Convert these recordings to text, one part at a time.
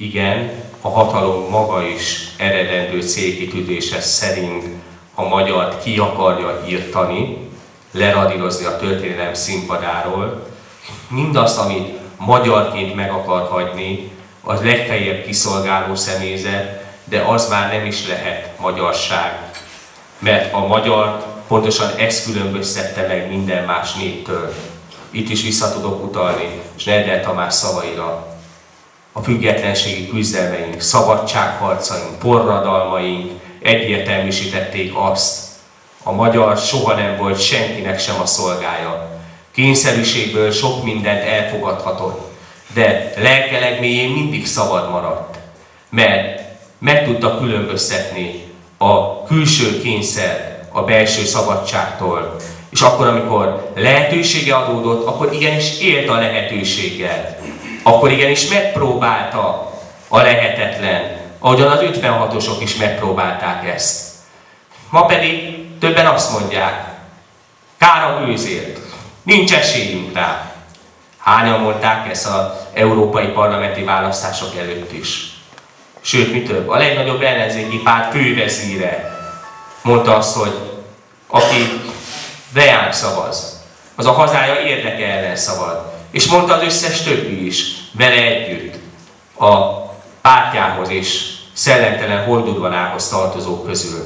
Igen, a hatalom maga is eredendő célkitűzése szerint a magyart ki akarja írtani, leradírozni a történelem színpadáról. Mindazt, amit magyarként meg akar hagyni, az legfeljebb kiszolgáló személyzet, de az már nem is lehet magyarság. Mert a magyart pontosan ez különböztette meg minden más néptől. Itt is vissza tudok utalni Schneider Tamás szavaira. A függetlenségi küzdelmeink, szabadságharcaink, forradalmaink egyértelműsítették azt. A magyar soha nem volt senkinek sem a szolgája. Kényszerűségből sok mindent elfogadhatott, de lelkeleg mélyén mindig szabad maradt, mert meg tudta különböztetni a külső kényszert a belső szabadságtól. És akkor, amikor lehetősége adódott, akkor igenis élt a lehetőséggel. Akkor igenis megpróbálta a lehetetlen, ahogyan az 56-osok is megpróbálták ezt. Ma pedig többen azt mondják, kár a gőzért, nincs esélyünk rá. Hányan mondták ezt az európai parlamenti választások előtt is. Sőt, mi több, a legnagyobb ellenzéki párt fővezíre mondta azt, hogy aki reánk szavaz, az a hazája érdeke ellen szavaz. És mondta az összes többi is, vele együtt, a pártjához és szellemtelen holdudvarához tartozók közül.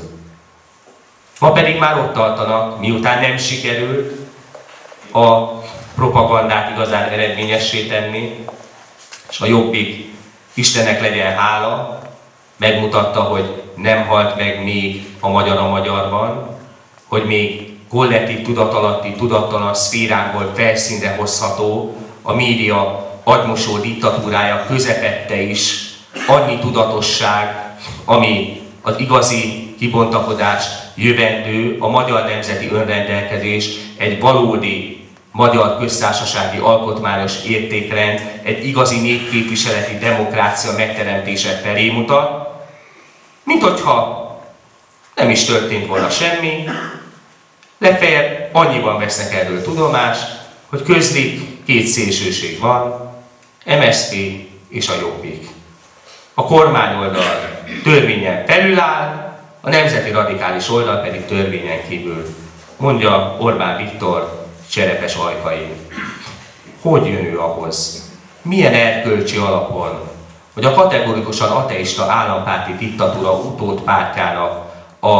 Ma pedig már ott tartanak, miután nem sikerült a propagandát igazán eredményessé tenni, és a Jobbik, Istennek legyen hála, megmutatta, hogy nem halt meg még a magyar a magyarban, hogy még kollektív tudatalatti, tudattalan szférákból felszínre hozható a média agymosó diktatúrája közepette is annyi tudatosság, ami az igazi kibontakozás jövendő, a magyar nemzeti önrendelkezés, egy valódi magyar köztársasági alkotmányos értékrend, egy igazi népképviseleti demokrácia megteremtése felé mutat, mint hogyha nem is történt volna semmi, legfeljebb annyiban vesznek erről tudomást, hogy közlik két szélsőség van, MSZP és a Jobbik. A kormányoldal törvényen felül áll, a nemzeti radikális oldal pedig törvényen kívül, mondja Orbán Viktor cserepes ajkain. Hogy jön ő ahhoz? Milyen erkölcsi alapon, hogy a kategorikusan ateista állampárti diktatúra utódpártjának a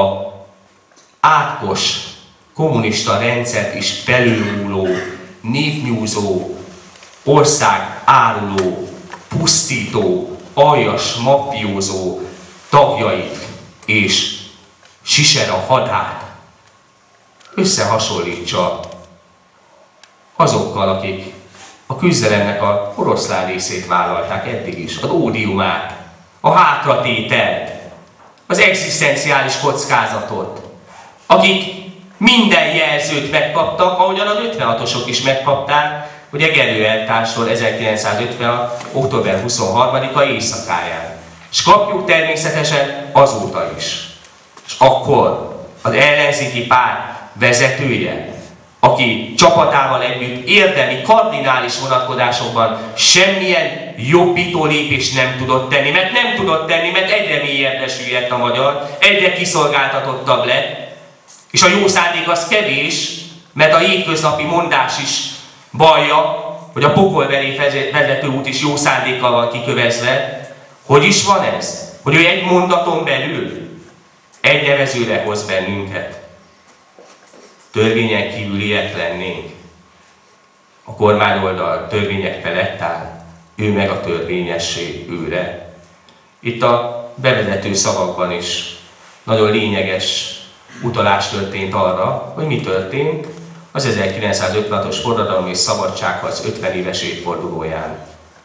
átkos kommunista rendszert is felülmúló, népnyúzó, ország áruló, pusztító, aljas, maffiózó tagjait és sisera hadát összehasonlítsa azokkal, akik a küzdelemnek a oroszlán részét vállalták eddig is, az ódiumát, a hátratételt, az egzisztenciális kockázatot, akik minden jelzőt megkaptak, ahogyan az 56-osok is megkapták, ugye Gerő eltársról 1950. október 23-a éjszakáján. És kapjuk természetesen azóta is. És akkor az ellenzéki párt vezetője, aki csapatával együtt érdemi, kardinális vonatkozásokban semmilyen jobbító lépést nem tudott tenni, mert egyre mélyebbre süllyedt a magyar, egyre kiszolgáltatottabb lett, és a jó szándék az kevés, mert a hétköznapi mondás is vallja, hogy a pokol felé vezető út is jó szándékkal van kikövezve. Hogy is van ez? Hogy ő egy mondaton belül egy nevezőre hoz bennünket. Törvényen kívüliek lennénk. A kormányoldal törvények felett áll, ő meg a törvényesség őre. Itt a bevezető szavakban is nagyon lényeges utalás történt arra, hogy mi történt az 1956-os forradalom és szabadságharc 50 éves évfordulóján.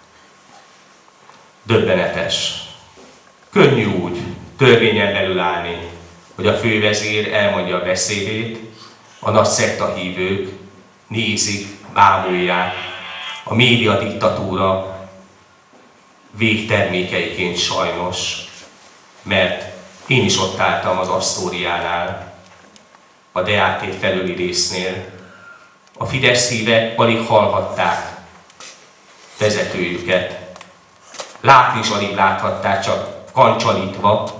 Döbbenetes. Könnyű úgy törvényen belül állni, hogy a fővezér elmondja a beszédét, a nagy szektahívők nézik, bámulják, a média diktatúra végtermékeiként sajnos, mert én is ott álltam az Asztóriánál, a Deák tét felüli résznél. A Fidesz hívek alig hallhatták vezetőjüket, látni is alig láthatták, csak kancsalítva,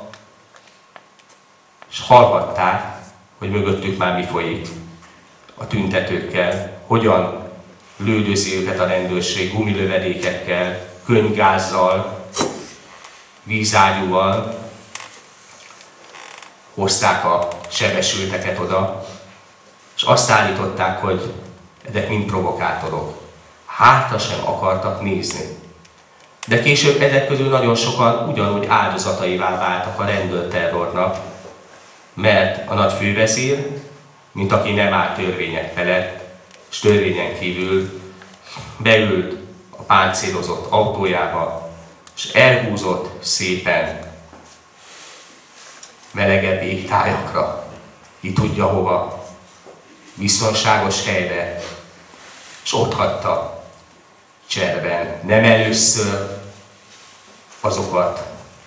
és hallhatták, hogy mögöttük már mi folyik a tüntetőkkel, hogyan lődözi őket a rendőrség gumilövedékekkel, könyvgázzal, vízágyúval, hozták a sebesülteket oda, és azt állították, hogy ezek mind provokátorok. Hátra sem akartak nézni. De később ezek közül nagyon sokan ugyanúgy áldozataivá váltak a rendőrterrornak, mert a nagy fővezér, mint aki nem áll törvények felett, és törvényen kívül beült a páncélozott autójába, és elhúzott szépen melegebb égtájakra, ki tudja hova, biztonságos helyre, és ott hagyta cserben, nem először azokat,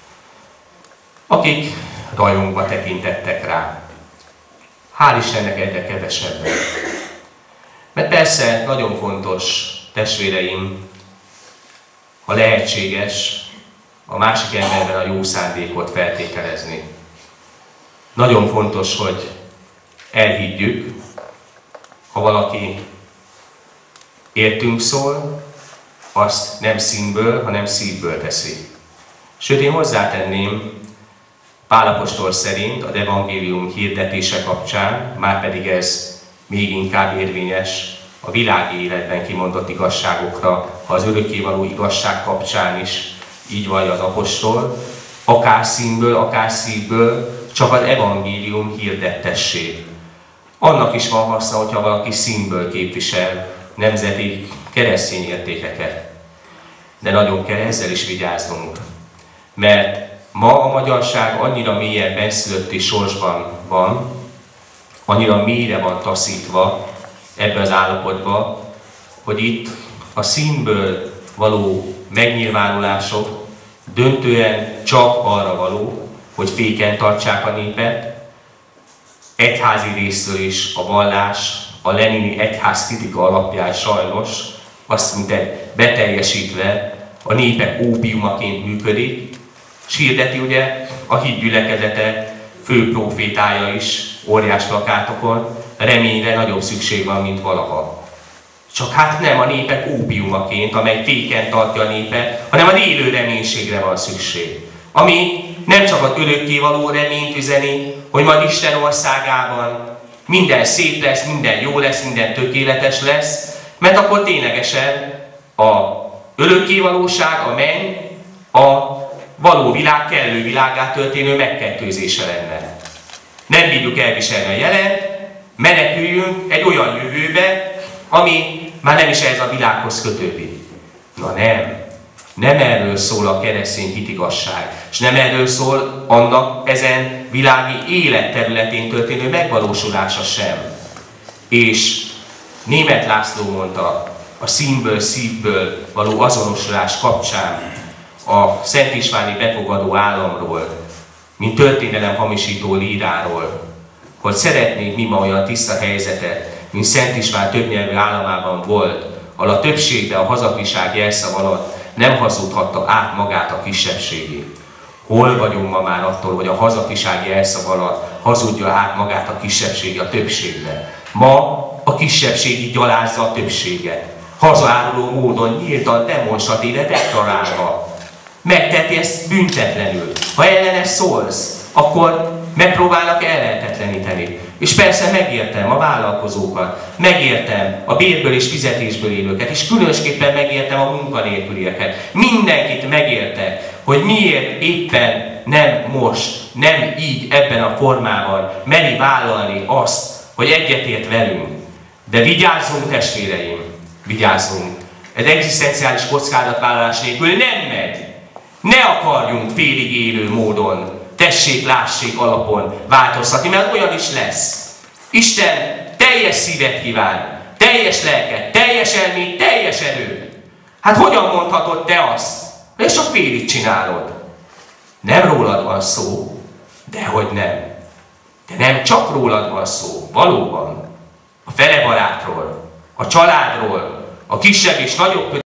akik rajongva tekintettek rá. Hál' Istennek egyre kevesebben. Mert persze nagyon fontos, testvéreim, ha lehetséges, a másik emberben a jó szándékot feltételezni. Nagyon fontos, hogy elhiggyük, ha valaki értünk szól, azt nem színből, hanem szívből teszi. Sőt, én hozzátenném, Pál apostol szerint az evangélium hirdetése kapcsán, márpedig ez még inkább érvényes a világi életben kimondott igazságokra, ha az örökkévaló igazság kapcsán is így vallja az apostol, akár színből, akár szívből, csak az evangélium hirdettessé. Annak is van haszna, hogyha valaki színből képvisel nemzeti keresztény értékeket. De nagyon kell ezzel is vigyáznunk, mert ma a magyarság annyira mélyen benszülötti sorsban van, annyira mélyre van taszítva ebbe az állapotba, hogy itt a színből való megnyilvánulások döntően csak arra való, hogy féken tartsák a népet, egyházi részről is a vallás, a lenini egyház kritika alapján sajnos azt mint beteljesítve a népek ópiumaként működik, és hirdeti ugye a hit gyülekezete fő prófétája is óriás plakátokon, reményre nagyobb szükség van, mint valaha. Csak hát nem a népek ópiumaként, amely féken tartja a népet, hanem az élő reménységre van szükség. Ami nem csak az örökkévaló reményt üzeni, hogy majd Isten országában minden szép lesz, minden jó lesz, minden tökéletes lesz, mert akkor ténylegesen a örökkévalóság, a menny, a való világ kellő világgá történő megkettőzése lenne. Nem bírjuk elviselni a jelent, meneküljünk egy olyan jövőbe, ami már nem is ehhez a világhoz kötődik. Na nem. Nem erről szól a keresztény hitigasság, és nem erről szól annak ezen világi élet területén történő megvalósulása sem. És Németh László mondta a színből, szívből való azonosulás kapcsán a Szent Istváni befogadó államról, mint történelem hamisító líráról, hogy szeretnék mi ma olyan tiszta helyzetet, mint Szent István többnyelvű államában volt, ahol a többségbe a hazafiság jelszav alatt nem hazudhatta át magát a kisebbségi. Hol vagyunk ma már attól, hogy a hazafiság jelszav alatt hazudja át magát a kisebbségi a többségbe? Ma a kisebbségi gyalázza a többséget. Hazaáruló módon nyíltan, demonstratíve, deklarálva. Megteheti ezt büntetlenül. Ha ellene szólsz, akkor megpróbálnak ellehetetleníteni. És persze megértem a vállalkozókat, megértem a bérből és fizetésből élőket, és különösképpen megértem a munkanélkülieket. Mindenkit megértek, hogy miért éppen nem most, nem így ebben a formában meri vállalni azt, hogy egyetért velünk. De vigyázzunk, testvéreim, vigyázzunk. Ez egzisztenciális kockázatvállalás nélkül nem megy. Ne akarjunk félig élő módon, tessék, lássék alapon változtatni, mert olyan is lesz. Isten teljes szívet kíván, teljes lelket, teljes elmét, teljes erőt. Hát hogyan mondhatod te azt, hogy ezt csak félig csinálod? Nem rólad van szó, dehogy nem. De nem csak rólad van szó, valóban. A felebarátról, a családról, a kisebb és nagyobb